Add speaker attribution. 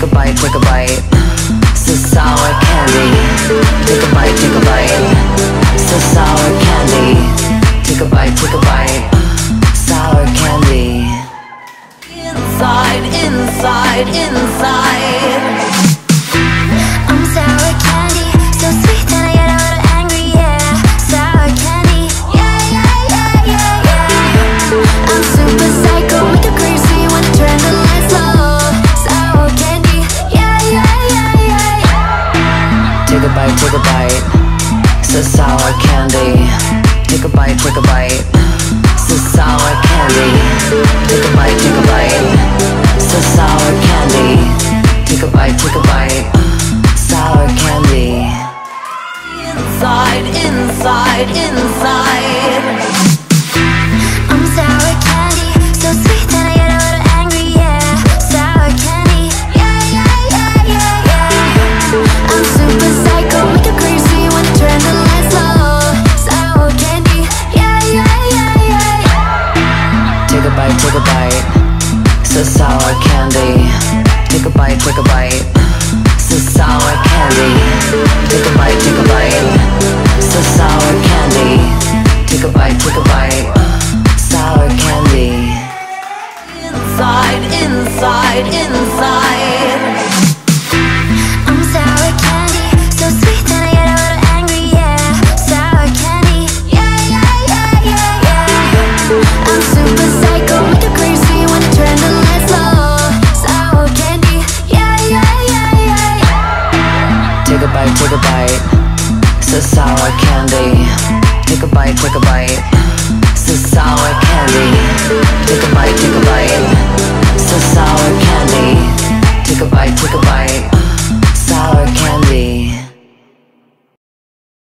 Speaker 1: Take a bite, take a bite. So sour candy. Take a bite, take a bite. So sour candy. Take a bite, take a bite. Sour candy. Inside, inside, inside.
Speaker 2: I'm sour candy, so sweet that I get a little angry, yeah. Sour candy, yeah, yeah, yeah, yeah, yeah. I'm super psycho, make you crazy when I turn the lights low. Sour candy, yeah, yeah, yeah, yeah, yeah.
Speaker 1: Take a bite, take a bite. So sour candy. Take a bite, take a bite. So sour candy. Take a bite, take a bite. So sour candy. Take a bite, take a bite. Sour candy. Inside, inside, inside.
Speaker 2: I'm sour candy, so sweet that I get a little angry, yeah. Sour candy, yeah, yeah, yeah, yeah, yeah. I'm super psycho, make you crazy when I turn the lights low. Sour candy, yeah, yeah, yeah, yeah, yeah.
Speaker 1: Take a bite, take a bite. So sour candy. Take a bite, take a bite. So sour candy. Take a bite, take a bite. So sour candy. Take a bite, take a bite. Sour candy. Inside, inside, inside.
Speaker 2: I'm sour candy, so sweet that I get a little angry, yeah. Sour candy, yeah, yeah, yeah, yeah, yeah. I'm super psycho, make you crazy when I turn the lights low. Sour candy, yeah, yeah, yeah, yeah, yeah.
Speaker 1: Take a bite, take a bite. So sour candy. Take a bite, take a bite. So sour candy. Take a bite, take a